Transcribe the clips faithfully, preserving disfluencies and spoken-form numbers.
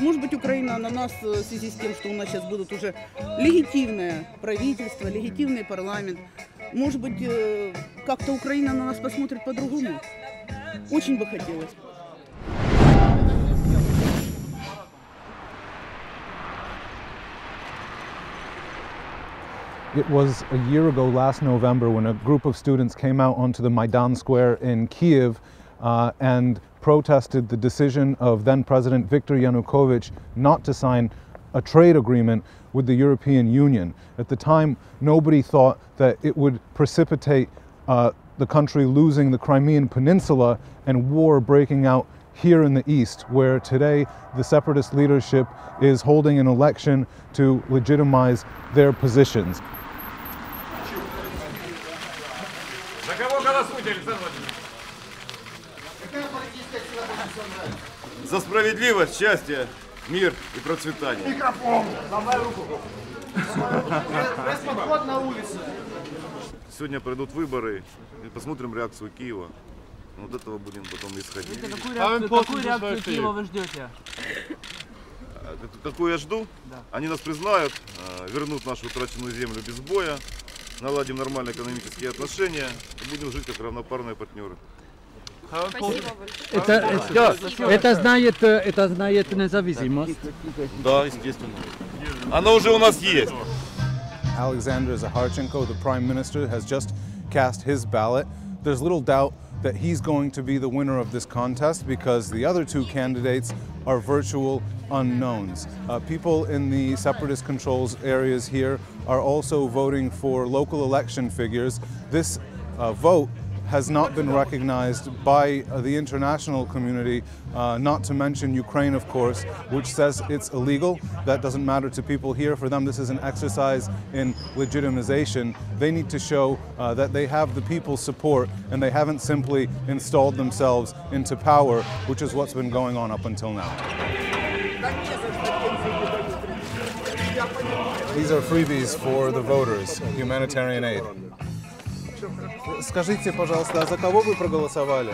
Может быть, Украина на нас в связи с тем, что у нас сейчас будут уже легитимное правительство, легитимный парламент. Может быть, как-то Украина на нас посмотрит по-другому. Очень бы хотелось. It was a year ago last November when a group of students came out onto the Maidan Square in Kiev uh, and protested the decision of then President Viktor Yanukovych not to sign a trade agreement with the European Union. At the time, nobody thought that it would precipitate uh, the country losing the Crimean Peninsula and war breaking out here in the east, where today the separatist leadership is holding an election to legitimize their positions. За кого голосуете, Александр Владимирович? За справедливость, счастье, мир и процветание. Микрофон! Давай руку! Подход на улице! Сегодня пройдут выборы и посмотрим реакцию Киева. Вот этого будем потом исходить. Какую реакцию, какую реакцию Киева вы ждете? Какую я жду? Да. Они нас признают, вернут нашу утраченную землю без боя, наладим нормальные экономические отношения и будем жить как равноправные партнеры. Это, это, это, знает, это знает независимость. Да, естественно. Она уже у нас есть. Alexander Zaharchenko, the Prime Minister, has just cast his ballot. There's little doubt that he's going to be the winner of this contest because the other two candidates are virtual unknowns. Uh, people in the separatist controls areas here are also voting for local election figures. This uh, vote has not been recognized by uh, the international community, uh, not to mention Ukraine, of course, which says it's illegal. That doesn't matter to people here. For them, this is an exercise in legitimization. They need to show uh, that they have the people's support and they haven't simply installed themselves into power, which is what's been going on up until now. These are freebies for the voters, humanitarian aid. Скажите, пожалуйста, а за кого вы проголосовали?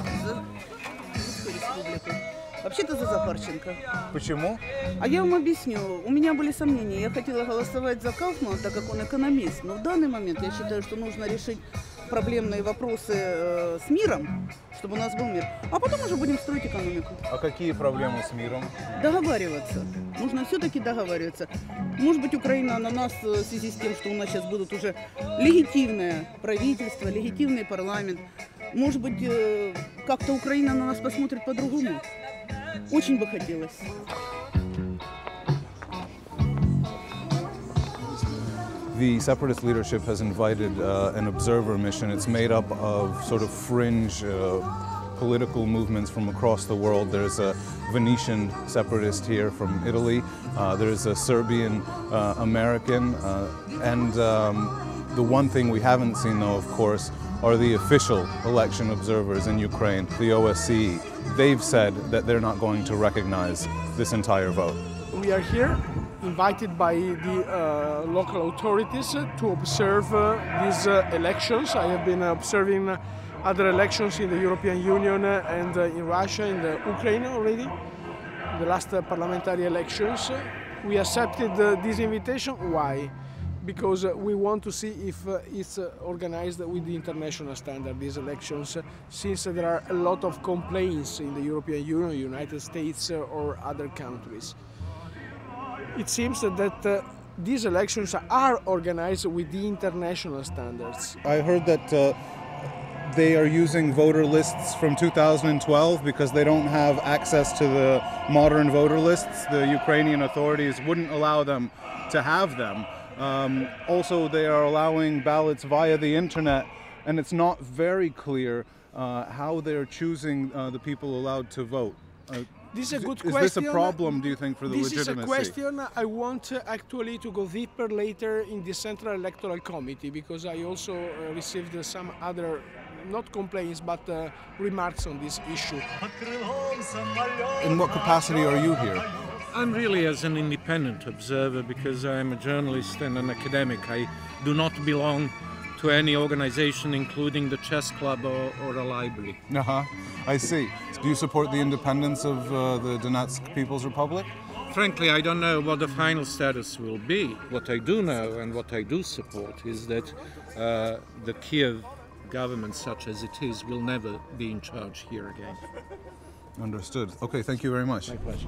Вообще-то за Захарченко. Почему? А я вам объясню. У меня были сомнения. Я хотела голосовать за Кауфмана, так как он экономист. Но в данный момент я считаю, что нужно решить проблемные вопросы э, с миром, чтобы у нас был мир. А потом уже будем строить экономику. А какие проблемы с миром? Договариваться. Нужно все-таки договариваться. Может быть, Украина на нас в связи с тем, что у нас сейчас будут уже легитимное правительство, легитимный парламент. Может быть, э, как-то Украина на нас посмотрит по-другому. Очень бы хотелось. The separatist leadership has invited uh, an observer mission. It's made up of sort of fringe uh, political movements from across the world. There's a Venetian separatist here from Italy. Uh, there's a Serbian uh, American. Uh, and um, the one thing we haven't seen, though, of course, are the official election observers in Ukraine, the O S C E. They've said that they're not going to recognize this entire vote. We are here, invited by the uh, local authorities to observe uh, these uh, elections. I have been observing other elections in the European Union and uh, in Russia and uh, Ukraine already, the last uh, parliamentary elections. We accepted uh, this invitation. Why? Because uh, we want to see if uh, it's uh, organized with the international standard, these elections, uh, since uh, there are a lot of complaints in the European Union, United States uh, or other countries. It seems that uh, these elections are organized with the international standards. I heard that uh, they are using voter lists from two thousand twelve because they don't have access to the modern voter lists. The Ukrainian authorities wouldn't allow them to have them. Um, also, they are allowing ballots via the internet, and it's not very clear uh, how they're choosing uh, the people allowed to vote. Uh, This is a good is question. this a problem, do you think, for the this legitimacy? This is a question I want uh, actually to go deeper later in the Central Electoral Committee, because I also uh, received uh, some other, not complaints, but uh, remarks on this issue. In what capacity are you here? I'm really as an independent observer because I'm a journalist and an academic. I do not belong to any organization, including the chess club or, or a library. Uh-huh. I see. Do you support the independence of uh, the Donetsk People's Republic? Frankly, I don't know what the final status will be. What I do know and what I do support is that uh, the Kiev government, such as it is, will never be in charge here again. Understood. Okay, thank you very much. My pleasure.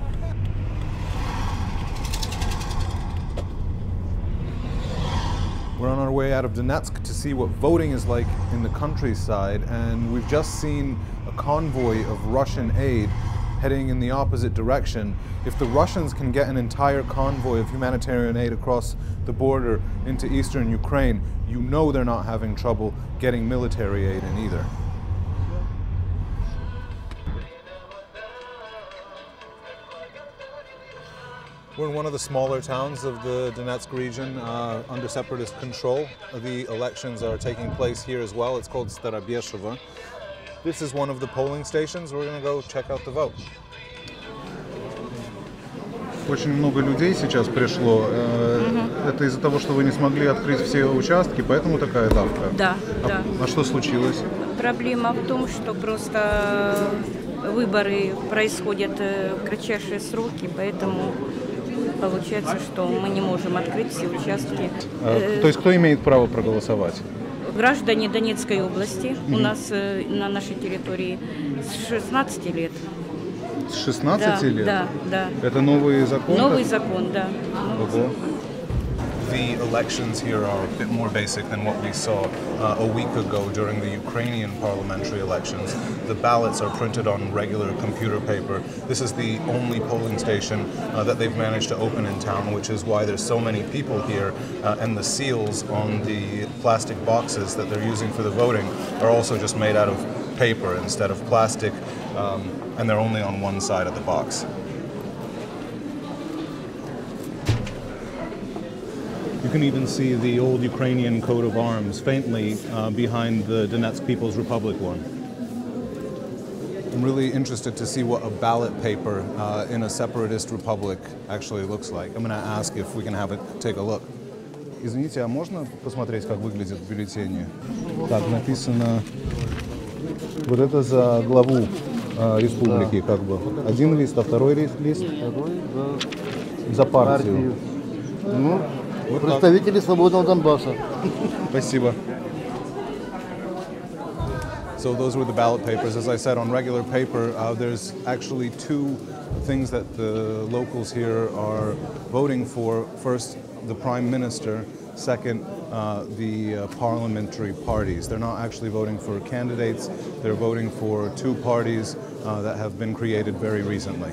We're on our way out of Donetsk to see what voting is like in the countryside, and we've just seen a convoy of Russian aid heading in the opposite direction. If the Russians can get an entire convoy of humanitarian aid across the border into eastern Ukraine, you know they're not having trouble getting military aid in either. We're in one of the smaller towns of the Donetsk region uh, under separatist control. The elections are taking place here as well. It's called Starobeshchevo. This is one of the polling stations. We're going to go check out the vote. Очень много людей сейчас пришло. Это из-за того, что вы не смогли открыть все участки, поэтому такая давка? Да, а, да. А что случилось? Проблема в том, что просто выборы происходят в кратчайшие сроки, поэтому получается, что мы не можем открыть все участки. А, то есть кто имеет право проголосовать? Граждане Донецкой области, mm-hmm. у нас на нашей территории с шестнадцати лет. С шестнадцати да, лет? Да, да. Это новый закон? Новый закон, да. Ого. The elections here are a bit more basic than what we saw uh, a week ago during the Ukrainian parliamentary elections. The ballots are printed on regular computer paper. This is the only polling station uh, that they've managed to open in town, which is why there's so many people here. Uh, and the seals on the plastic boxes that they're using for the voting are also just made out of paper instead of plastic, um, and they're only on one side of the box. You can even see the old Ukrainian coat of arms faintly uh, behind the Donetsk People's Republic one. I'm really interested to see what a ballot paper uh, in a separatist republic actually looks like. I'm going to ask if we can have it take a look. Извините, а можно посмотреть, как выглядят бюллетени? Так, написано вот это за главу э, республики, да. Как бы. Один лист, а второй лист? Второй за, за партию. партию. Ну, вот представители так. Свободного Донбасса. Спасибо. So those were the ballot papers. As I said, on regular paper, uh, there's actually two things that the locals here are voting for. First, the Prime Minister. Second, uh, the uh, parliamentary parties. They're not actually voting for candidates. They're voting for two parties uh, that have been created very recently.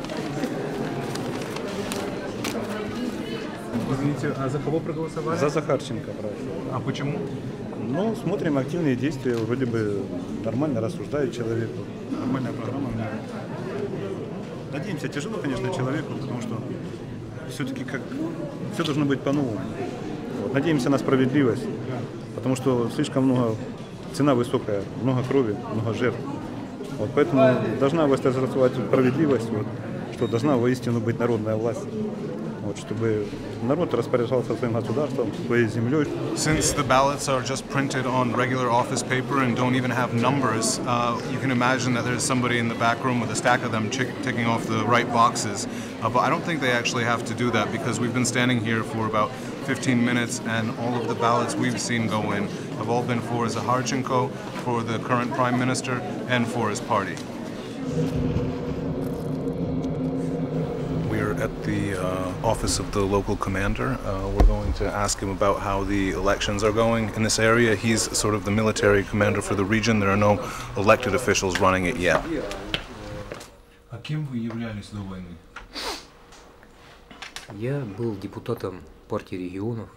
Извините, а за кого проголосовали? За Захарченко, правильно. А почему? Ну, смотрим активные действия, вроде бы нормально рассуждает человек. Нормальная программа. Надеемся, тяжело, конечно, человеку, потому что все-таки как все должно быть по-новому. Вот, надеемся на справедливость, потому что слишком много, цена высокая, много крови, много жертв. Вот, поэтому должна восторжествовать справедливость, вот, что должна воистину быть народная власть. Вот, чтобы народ распоряжался своим государством, своей землей. Since the ballots are just printed on regular office paper and don't even have numbers, uh, you can imagine that there's somebody in the back room with a stack of them ticking off the right boxes. Uh, but I don't think they actually have to do that because we've been standing here for about fifteen minutes and all of the ballots we've seen go in have all been for Zakharchenko, for the current Prime Minister, and for his party. At the uh, office of the local commander. Uh, we're going to ask him about how the elections are going in this area. He's sort of the military commander for the region. There are no elected officials running it yet. А кем вы являлись до войны? Я был депутатом партии регионов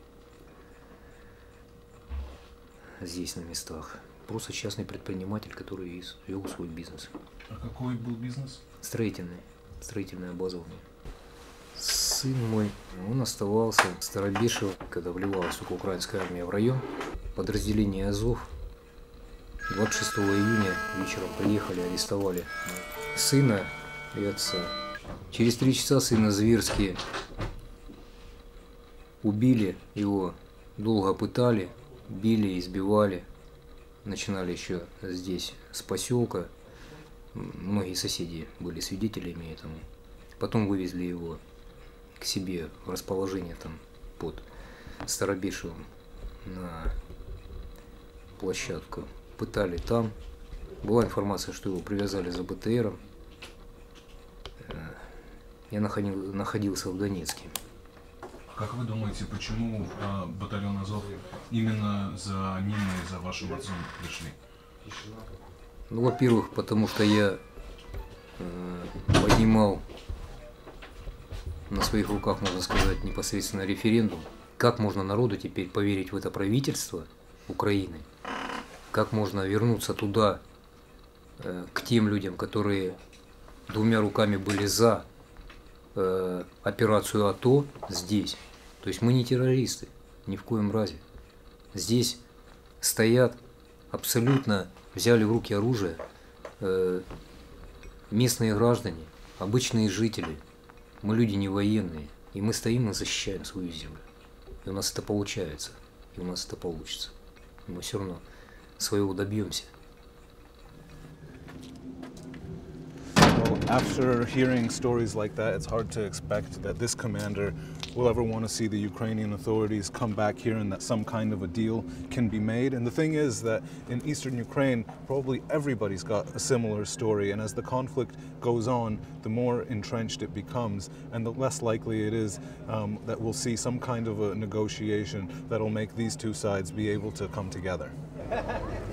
здесь на местах. Просто частный предприниматель, который вел свой бизнес. А какой был бизнес? Строительный. Строительное образование. Сын мой, он оставался в Старобешево, когда вливалась только украинская армия в район. Подразделение Азов двадцать шестого июня вечером приехали, арестовали сына и отца. Через три часа сына зверски убили его, долго пытали, били, избивали. Начинали еще здесь, с поселка. Многие соседи были свидетелями этому. Потом вывезли его к себе в расположение там под Старобишевым на площадку. Пытали там. Была информация, что его привязали за БТРом. Я находил, находился в Донецке. Как вы думаете, почему э, батальон Азов именно за ним и за вашим отцом пришли? Ну, во-первых, потому что я э, поднимал на своих руках, можно сказать, непосредственно референдум. Как можно народу теперь поверить в это правительство Украины? Как можно вернуться туда, э, к тем людям, которые двумя руками были за э, операцию АТО здесь? То есть мы не террористы, ни в коем разе. Здесь стоят, абсолютно взяли в руки оружие э, местные граждане, обычные жители. Мы люди не военные, и мы стоим и защищаем свою землю. И у нас это получается, и у нас это получится. И мы все равно своего добьемся. Well, after hearing stories like that, it's hard to expect that this commander will ever want to see the Ukrainian authorities come back here and that some kind of a deal can be made. And the thing is that in eastern Ukraine, probably everybody's got a similar story. And as the conflict goes on, the more entrenched it becomes, and the less likely it is um, that we'll see some kind of a negotiation that'll make these two sides be able to come together.